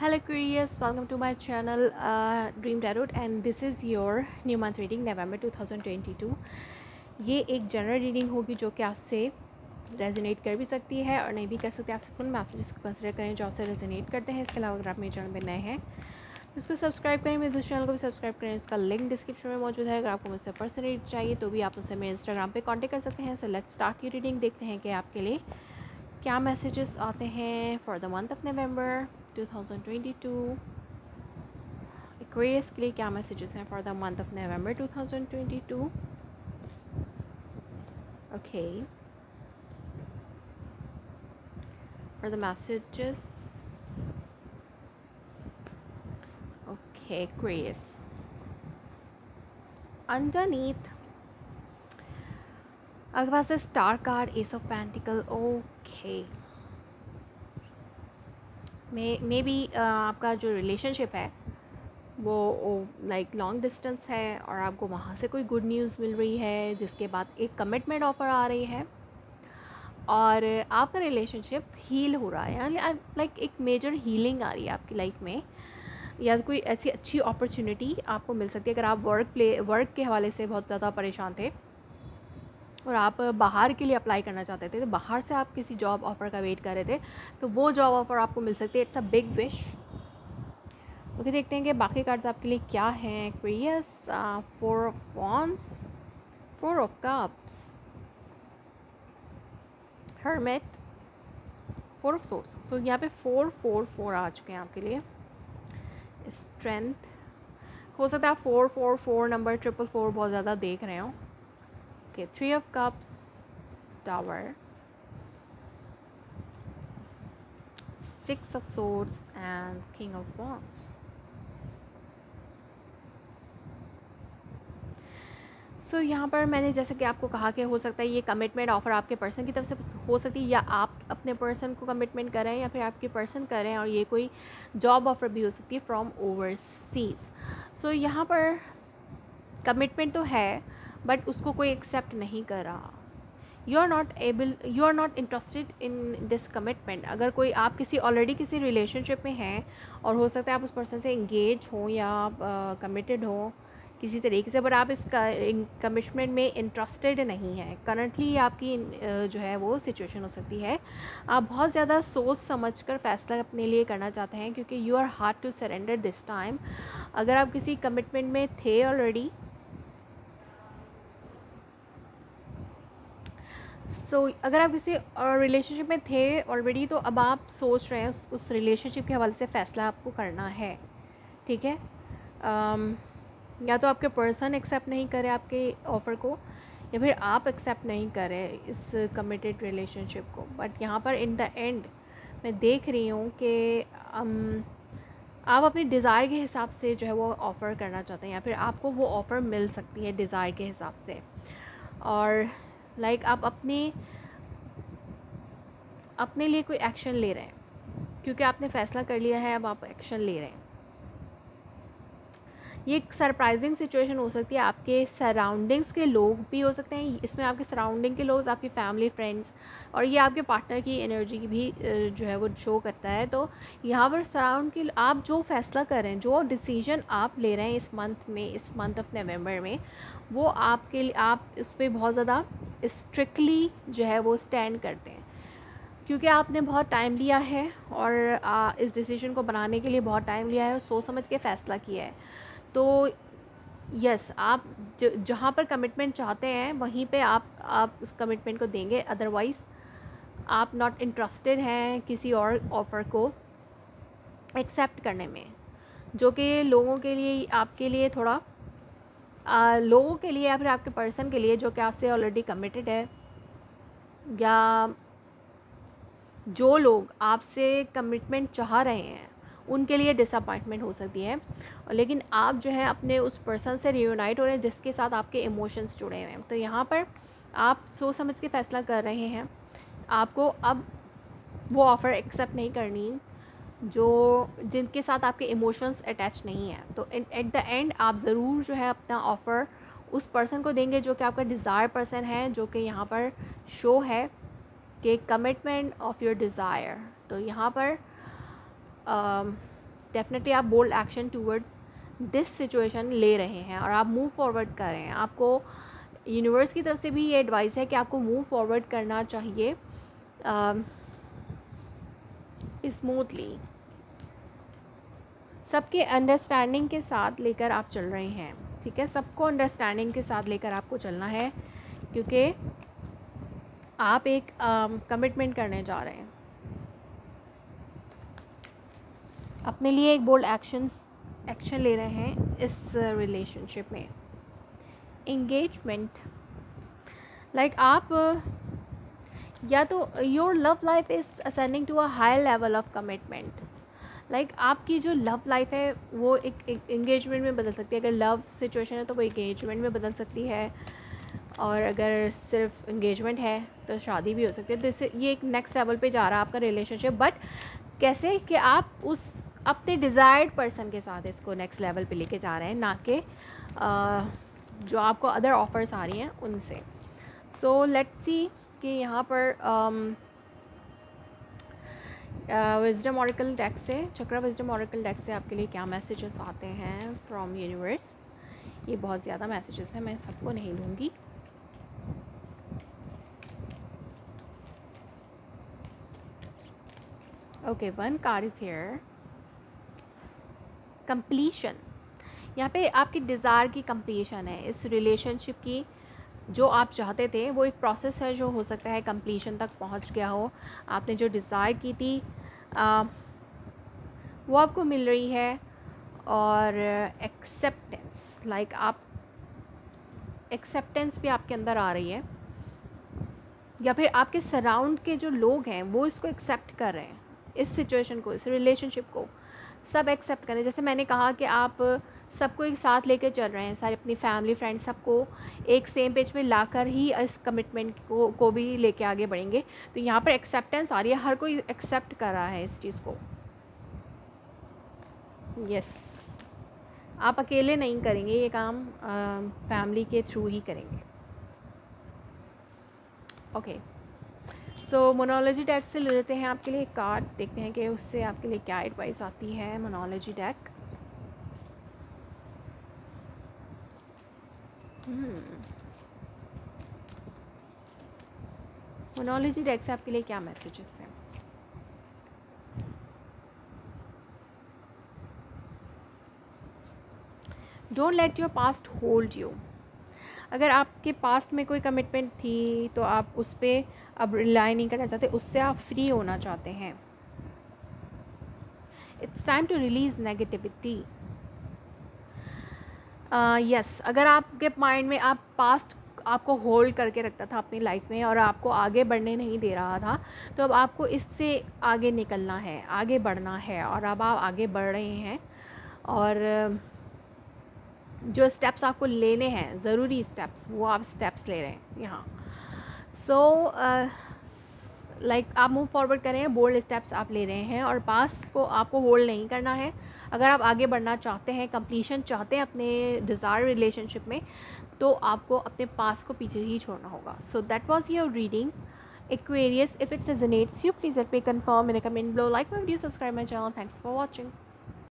Hello Aquarius, welcome to my channel Dream Tarot and this is your new month reading November 2022। ये एक general reading होगी जो कि आपसे रेजोनेट कर भी सकती है और नहीं भी कर सकती। आपसे फुल मैसेजेस को कंसिडर करें जो आपसे रेजोनेट करते हैं। इसके अलावा अगर आप मेरे चैनल में नए हैं तो इसको सब्सक्राइब करें, मेरे दूसरे चैनल को भी सब्सक्राइब करें। उसका लिंक डिस्क्रिप्शन में मौजूद है। अगर आपको मुझसे पर्सनल रीड चाहिए तो भी आप मुझसे मेरे इंस्टाग्राम पे कांटेक्ट कर सकते हैं। सो लेट्स स्टार्ट ये रीडिंग। देखते हैं कि आपके लिए क्या मैसेजेस आते हैं for the month of November 2022। Aquarius के लिए क्या मैसेजेस हैं for the month of November 2022। Okay, for the messages. Okay Aquarius, underneath आपके पास है star card, ace of pentacle. Okay, maybe आपका जो रिलेशनशिप है वो लाइक लॉन्ग डिस्टेंस है और आपको वहाँ से कोई गुड न्यूज़ मिल रही है जिसके बाद एक कमिटमेंट ऑफर आ रही है और आपका रिलेशनशिप हील हो रहा है, यानी लाइक एक मेजर हीलिंग आ रही है आपकी लाइफ में, या कोई ऐसी अच्छी अपॉर्चुनिटी आपको मिल सकती है। अगर आप वर्क के हवाले से बहुत ज़्यादा परेशान थे और आप बाहर के लिए अप्लाई करना चाहते थे, तो बाहर से आप किसी जॉब ऑफ़र का वेट कर रहे थे, तो वो जॉब ऑफ़र आपको मिल सकती है। It's a big wish. Okay, देखते हैं कि बाकी कार्ड्स आपके लिए क्या हैं। Aquarius, 4 of wands, 4 of cups, hermit, 4 of swords. So यहाँ पे 4 4 4 आ चुके हैं आपके लिए। स्ट्रेंथ, हो सकता है आप 4 4 4 नंबर 4 4 बहुत ज़्यादा देख रहे हो। Okay, 3 of cups, tower, 6 of swords and king of wands. So यहाँ पर मैंने जैसे कि आपको कहा कि हो सकता है ये कमिटमेंट ऑफर आपके पर्सन की तरफ से हो सकती है, या आप अपने पर्सन को कमिटमेंट करें या फिर आपके पर्सन करें, और ये कोई जॉब ऑफर भी हो सकती है फ्रॉम ओवरसीज़। सो यहाँ पर कमिटमेंट तो है बट उसको कोई एक्सेप्ट नहीं कर रहा। You are not interested in this commitment. अगर कोई आप ऑलरेडी किसी रिलेशनशिप में हैं और हो सकता है आप उस पर्सन से इंगेज हों या आप कमिटेड हों किसी तरीके से, पर आप इस कमिटमेंट में इंटरेस्टेड नहीं हैं। करंटली आपकी जो है वो सिचुएशन हो सकती है, आप बहुत ज़्यादा सोच समझ कर फैसला अपने लिए करना चाहते हैं क्योंकि you are hard to surrender this time. अगर आप किसी कमिटमेंट में थे ऑलरेडी, अगर आप किसी रिलेशनशिप में थे ऑलरेडी, तो अब आप सोच रहे हैं उस रिलेशनशिप के हवाले से फ़ैसला आपको करना है। ठीक है, या तो आपके पर्सन एक्सेप्ट नहीं करे आपके ऑफ़र को, या फिर आप एक्सेप्ट नहीं करें इस कमिटेड रिलेशनशिप को। बट यहाँ पर इन द एंड मैं देख रही हूँ कि आप अपनी डिज़ायर के हिसाब से जो है वो ऑफ़र करना चाहते हैं, या फिर आपको वो ऑफ़र मिल सकती है डिज़ायर के हिसाब से। और लाइक आप अपने लिए कोई एक्शन ले रहे हैं क्योंकि आपने फ़ैसला कर लिया है, अब आप एक्शन ले रहे हैं। ये एक सरप्राइजिंग सिचुएशन हो सकती है। आपके सराउंडिंग्स के लोग भी हो सकते हैं इसमें, आपके सराउंडिंग के लोग, आपकी फैमिली, फ्रेंड्स, और ये आपके पार्टनर की एनर्जी की भी जो है वो शो करता है। तो यहाँ पर सराउंड की आप जो फैसला कर रहे हैं, जो डिसीजन आप ले रहे हैं इस मंथ में, इस मंथ ऑफ नवंबर में, वो आपके लिए आप इस पर बहुत ज़्यादा स्ट्रिक्टली जो है वो स्टैंड करते हैं क्योंकि आपने बहुत टाइम लिया है और इस डिसीजन को बनाने के लिए बहुत टाइम लिया है और सोच समझ के फ़ैसला किया है। तो यस, आप जहाँ पर कमिटमेंट चाहते हैं वहीं पे आप उस कमिटमेंट को देंगे। अदरवाइज़ आप नॉट इंटरेस्टेड हैं किसी और ऑफ़र को एक्सेप्ट करने में, जो कि लोगों के लिए, आपके लिए थोड़ा लोगों के लिए या फिर आपके पर्सन के लिए जो कि आपसे ऑलरेडी कमिटेड है, या जो लोग आपसे कमिटमेंट चाह रहे हैं उनके लिए डिसअपॉइंटमेंट हो सकती है। लेकिन आप जो है अपने उस पर्सन से रियूनाइट हो रहे हैं जिसके साथ आपके इमोशंस जुड़े हुए हैं। तो यहाँ पर आप सोच समझ के फ़ैसला कर रहे हैं। आपको अब वो ऑफ़र एक्सेप्ट नहीं करनी जिनके साथ आपके इमोशंस अटैच नहीं हैं। तो एट द एंड आप ज़रूर जो है अपना ऑफ़र उस पर्सन को देंगे जो कि आपका डिज़ायर पर्सन है, जो कि यहाँ पर शो है कि कमिटमेंट ऑफ योर डिज़ायर। तो यहाँ पर डेफिनेटली आप bold action towards this situation ले रहे हैं और आप मूव फॉरवर्ड कर रहे हैं। आपको यूनिवर्स की तरफ से भी ये एडवाइस है कि आपको मूव फॉरवर्ड करना चाहिए स्मूथली, सबके अंडरस्टैंडिंग के साथ लेकर आप चल रहे हैं, ठीक है। सबको अंडरस्टैंडिंग के साथ लेकर आपको चलना है, क्योंकि आप एक कमिटमेंट करने जा रहे हैं, अपने लिए एक बोल्ड एक्शन ले रहे हैं इस रिलेशनशिप में। एंगेजमेंट लाइक आप या तो your love life is ascending to a higher level of commitment. Like आपकी जो लव लाइफ है वो एक एंगेजमेंट में बदल सकती है। अगर लव सिचुएशन है तो वो एंगेजमेंट में बदल सकती है, और अगर सिर्फ एंगेजमेंट है तो शादी भी हो सकती है। तो इससे ये एक नेक्स्ट लेवल पे जा रहा है आपका रिलेशनशिप। बट कैसे कि आप उस अपने डिज़ायर्ड पर्सन के साथ इसको नेक्स्ट लेवल पे लेके जा रहे हैं, ना कि जो आपको अदर ऑफर्स आ रही हैं उनसे। सो लेट्स सी कि यहाँ पर विजडम ऑरेकल डेक से, चक्रा विजडम ऑरेकल डेक से आपके लिए क्या मैसेजेस आते हैं फ्रॉम यूनिवर्स। ये बहुत ज़्यादा मैसेजेस हैं, मैं सबको नहीं लूँगी। Okay, one card is here, completion. यहाँ पे आपकी डिज़ायर की कंप्लीशन है इस रिलेशनशिप की। जो आप चाहते थे वो एक प्रोसेस है जो हो सकता है कंप्लीशन तक पहुँच गया हो। आपने जो डिज़ायर की थी वो आपको मिल रही है। और एक्सेप्टेंस, लाइक आप एक्सेप्टेंस भी आपके अंदर आ रही है, या फिर आपके सराउंड के जो लोग हैं वो इसको एक्सेप्ट कर रहे हैं, इस सिचुएशन को, इस रिलेशनशिप को सब एक्सेप्ट करें। जैसे मैंने कहा कि आप सबको एक साथ लेकर चल रहे हैं, सारे अपनी फैमिली फ्रेंड सबको एक सेम पेज पे लाकर ही इस कमिटमेंट को भी लेके आगे बढ़ेंगे। तो यहाँ पर एक्सेप्टेंस आ रही है, हर कोई एक्सेप्ट कर रहा है इस चीज़ को। यस, आप अकेले नहीं करेंगे ये काम, फैमिली के थ्रू ही करेंगे। ओके, सो मोनोलॉजी डेक से ले लेते हैं आपके लिए एक कार्ड, देखते हैं कि उससे आपके लिए क्या एडवाइस आती है। मोनोलॉजी डेक, मोनोलॉजी डेक से आपके लिए क्या मैसेजेस हैं। Don't let your past hold you. अगर आपके पास्ट में कोई कमिटमेंट थी तो आप उस पर अब रिलाई नहीं करना चाहते, उससे आप फ्री होना चाहते हैं। It's time to release negativity. Yes, अगर आपके माइंड में आप पास्ट आपको होल्ड करके रखता था अपनी लाइफ में और आपको आगे बढ़ने नहीं दे रहा था, तो अब आपको इससे आगे निकलना है, आगे बढ़ना है। और अब आप आगे बढ़ रहे हैं, और जो स्टेप्स आपको लेने हैं, ज़रूरी स्टेप्स, वो आप स्टेप्स ले रहे हैं यहाँ। सो लाइक आप मूव फॉरवर्ड कर रहे हैं, बोल्ड स्टेप्स आप ले रहे हैं, और पास्ट को आपको होल्ड नहीं करना है। अगर आप आगे बढ़ना चाहते हैं, कंप्लीशन चाहते हैं अपने डिज़ायर रिलेशनशिप में, तो आपको अपने पास्ट को पीछे ही छोड़ना होगा। So that was your reading Aquarius. If it resonates you, please let me confirm in a comment below. Like my video, subscribe my channel. Thanks for watching.